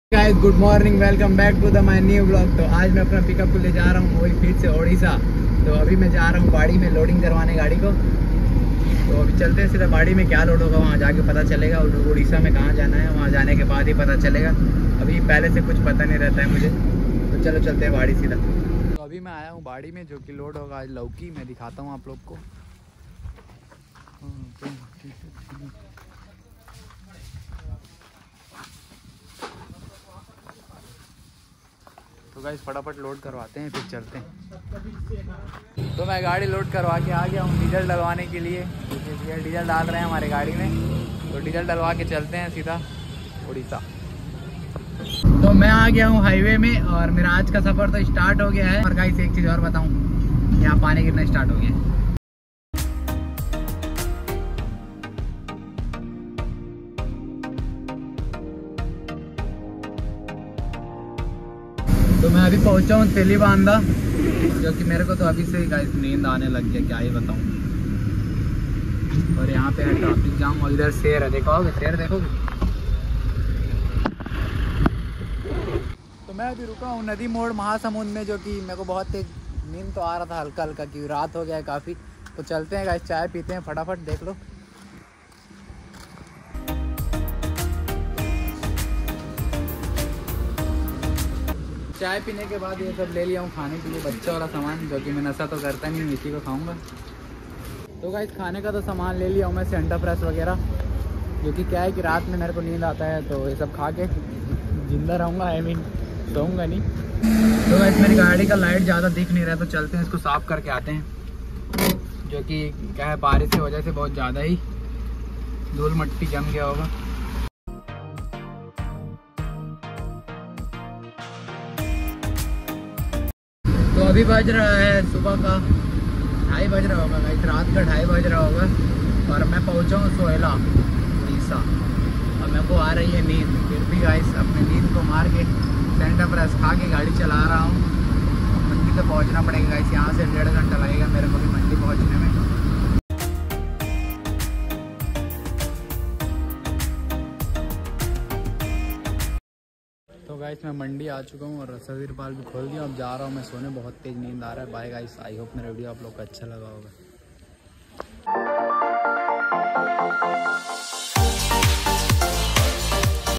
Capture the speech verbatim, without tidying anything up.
Guys good morning, welcome back to the my new blog. तो आज मैं अपना पिकअप को ले जा रहा हूँ वही फिर से उड़ीसा। तो अभी मैं जा रहा हूँ बाड़ी में लोडिंग करवाने गाड़ी को। तो अभी चलते हैं सीधा बाड़ी में, क्या लोड होगा वहाँ जाके पता चलेगा। उड़ीसा में कहाँ जाना है वहाँ जाने के बाद ही पता चलेगा, अभी पहले से कुछ पता नहीं रहता है मुझे। तो चलो चलते हैं बाड़ी सीधा। तो अभी मैं आया हूँ बाड़ी में, जो कि लोड होगा आज लौकी। मैं दिखाता हूँ आप लोग को। तो गाइस फटाफट लोड करवाते हैं फिर चलते हैं। तो मैं गाड़ी लोड करवा के आ गया हूँ डीजल डलवाने के लिए। डीजल डाल रहे हैं हमारे गाड़ी में, तो डीजल डलवा के चलते हैं सीधा उड़ीसा। तो मैं आ गया हूँ हाईवे में और मेरा आज का सफ़र तो स्टार्ट हो गया है। और गाइस एक चीज़ और बताऊँ, यहाँ पानी गिरना स्टार्ट हो गया है। तो मैं अभी पहुंचा हूँ तेली बांधा, जो कि मेरे को तो अभी से ही गाइस नींद आने लग गया, क्या ही बताऊँ। और यहाँ पे है ट्रैफिक जाम और इधर शेर है, देखोगे शेर देखोगे। तो मैं अभी रुका हूँ नदी मोड़ महासमुंद में, जो कि मेरे को बहुत तेज नींद तो आ रहा था हल्का हल्का, कि रात हो गया है काफ़ी। तो चलते हैं गाइस, चाय पीते हैं फटाफट, देख लो। चाय पीने के बाद ये सब ले लिया हूँ खाने के लिए, बच्चा वाला सामान, जो कि मैं नशा तो करता नहीं हूँ, इसी को खाऊंगा। तो गाइस खाने का तो सामान ले लिया हूँ मैं, सेंटा फ्रेश वगैरह, जो कि क्या है कि रात में मेरे को नींद आता है, तो ये सब खा के जिंदा रहूँगा, आई मीन सोऊंगा नहीं। तो गाइस मेरी गाड़ी का लाइट ज़्यादा दिख नहीं रहा है, तो चलते हैं इसको साफ़ करके आते हैं। जो कि क्या है, बारिश की वजह से बहुत ज़्यादा ही धूल मट्टी जम गया होगा। तो अभी बज रहा है सुबह का ढाई बज रहा होगा गाइस, रात का ढाई बज रहा होगा। और मैं पहुंचा हूँ सोहेला उड़ीसा, और मेरे को आ रही है नींद। फिर भी गाइस अपने नींद को मार के सेंटा फ्रेश खा के गाड़ी चला रहा हूँ। मंडी तक पहुँचना पड़ेगा गाइस, यहाँ से डेढ़ घंटा लगेगा मेरे को भी मंडी पहुँचने में। तो गाइस मैं मंडी आ चुका हूँ और सभी पाल भी खोल दिया। अब जा रहा हूँ मैं सोने, बहुत तेज नींद आ रहा है। बाय गाइस, आई होप मेरा वीडियो आप लोग को अच्छा लगा होगा।